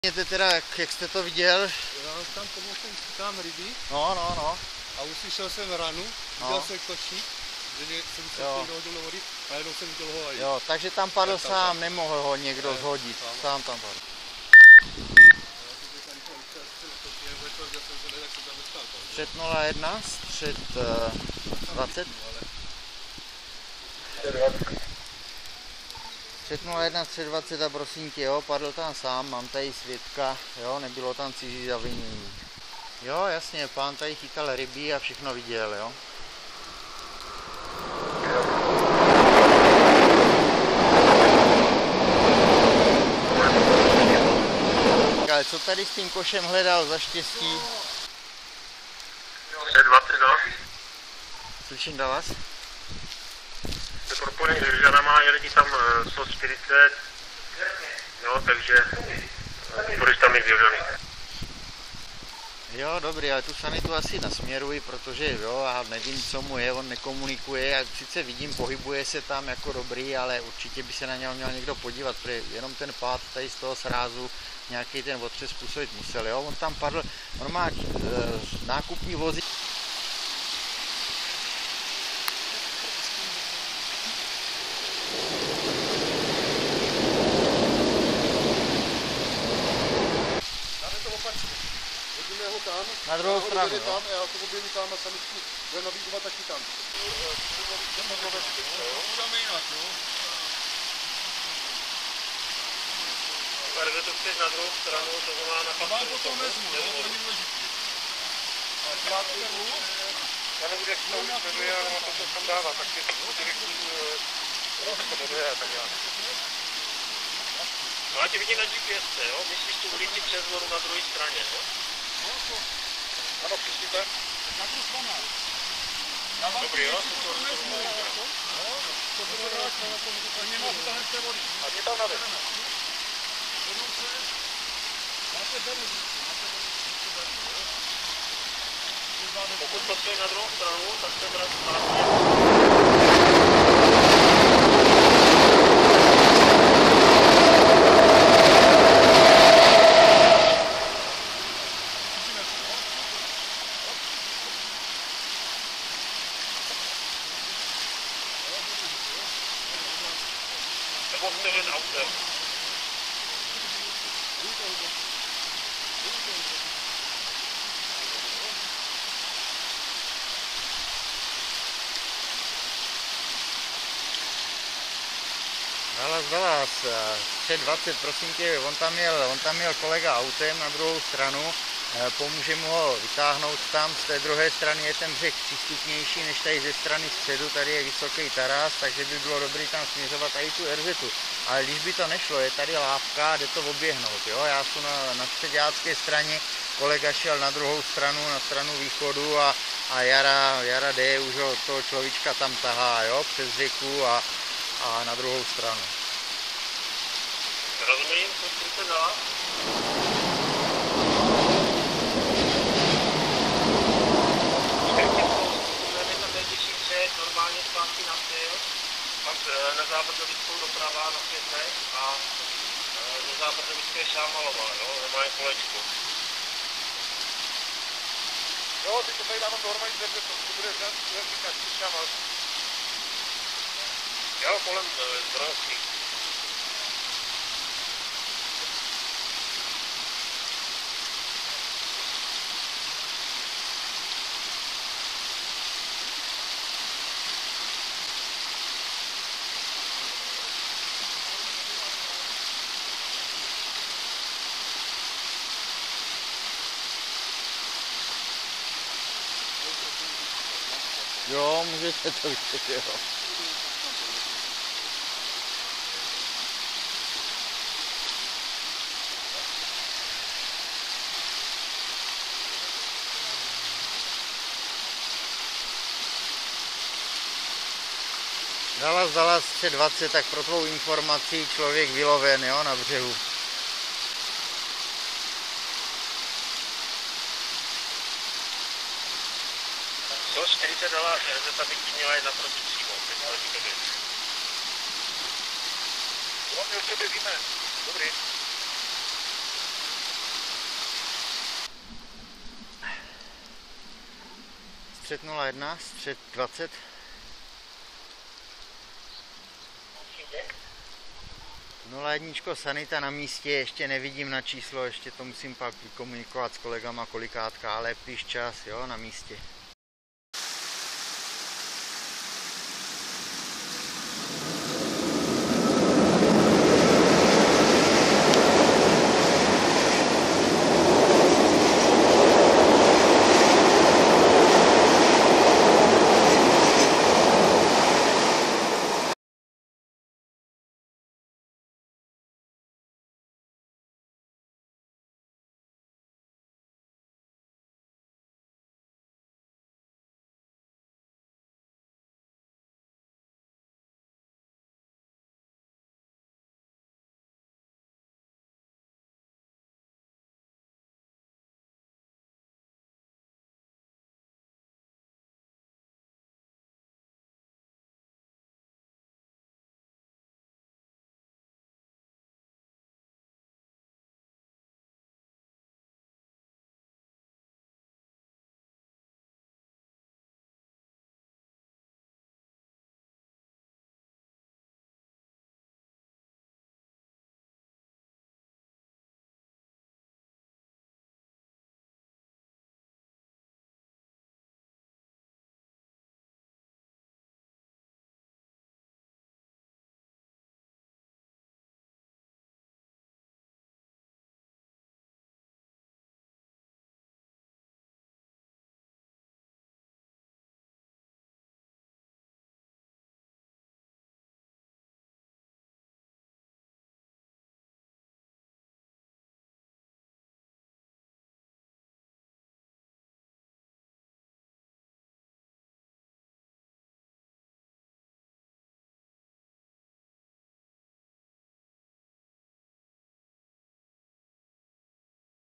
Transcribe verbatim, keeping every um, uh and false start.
Mějte teda, jak, jak jste to viděl? Já tam tomu jsem chytám ryby. No, no, no. A uslyšel jsem ranu, no. viděl jsem kočník, že jsem se dohodil do vody a jednou jsem viděl ho a jít. Jo, takže tam padl tam sám, tam. Nemohl ho někdo ne, zhodit, sám, sám tam padl. Před nula jedna, střed dvacet. Před nula jedna, střed dvacet a prosím tě, jo, padl tam sám, mám tady svědka, jo, nebylo tam cizí zavinění. Jo, jasně, pán tady chytal ryby a všechno viděl, jo. Ale co tady s tím košem hledal za štěstí? tři dvacet, no. Slyším do vás? Se propojený s Žanama, jeli tam sto čtyřicet, no, takže budeš tam mít vyhořený. Jo, dobrý, ale tu sanitu asi nasměruji, protože jo, já nevím, co mu je, on nekomunikuje, jak sice vidím, pohybuje se tam jako dobrý, ale určitě by se na něho měl někdo podívat, protože jenom ten pád tady z toho srázu nějaký ten otřes způsobit musel, jo, on tam padl, on má e, nákupní vozy. Tam, na druhou stranu, tam, já to objeví tam a sanitku bude navýgovat taky tam. Budeme jinak, jo? Verze to chceš na druhou stranu, to znamená na kapsu. Já potom vezmu, jo, to není důležitý. A krátce vezmu. Já nebudu, jak to už jmenuje, ale na to, co tam dává, tak je to direktní, to jmenuje, tak já. No a tě vidím na G P S, jo? Myslíš tu ulici přes vodu na druhé straně, jo? Ano, přesně tak. Na tu stranu. Dobrý, jo? To vezmu. To bude rád, ale to můžu tak nemá vytáhnout z té vody. A mě tam navět. Jenom se, máte beru. Pokud potřebuješ na druhou stranu, tak se vrát zpátky. Nebo chce jen autem. Hlas do vás, tři dvacet, prosím tě, on tam jel, on tam jel kolega autem na druhou stranu, pomůže mu ho vytáhnout tam, z té druhé strany je ten břeh přístupnější než tady ze strany středu, tady je vysoký taras, takže by bylo dobré tam směřovat i tu erzetu. Ale když by to nešlo, je tady lávka, jde to oběhnout, jo, já jsem na, na středácké straně, kolega šel na druhou stranu, na stranu východu a, a Jara, Jara jde, už ho toho človíčka tam tahá, jo, přes řeku a a na druhou stranu. Rozumím, co jste dala? Skrytě tam nejbližší před, normálně zpátky na styl, pak na Zábrdovickou doprava na Světné a do Zábrdovické Šámalova, jo, normálně kolečko. Jo, teď to tady dávám dohromady, že to bude říkat, Šámal. Jo, kolem Zbrojovský. Jo, můžete to vidět, jo. Dalas, Dalas tři dvacet, tak pro tvou informaci člověk vyloven, jo, na břehu. sto čtyřicet dala, že ta by ti měla jít naproti přímo, teď proti tobě. No, my o tebe víme. Dobrý. střed nula jedna, střed dvacet. nula jedna sanita na místě, ještě nevidím na číslo, ještě to musím pak komunikovat s kolegama kolikátka, ale píš čas, jo, na místě.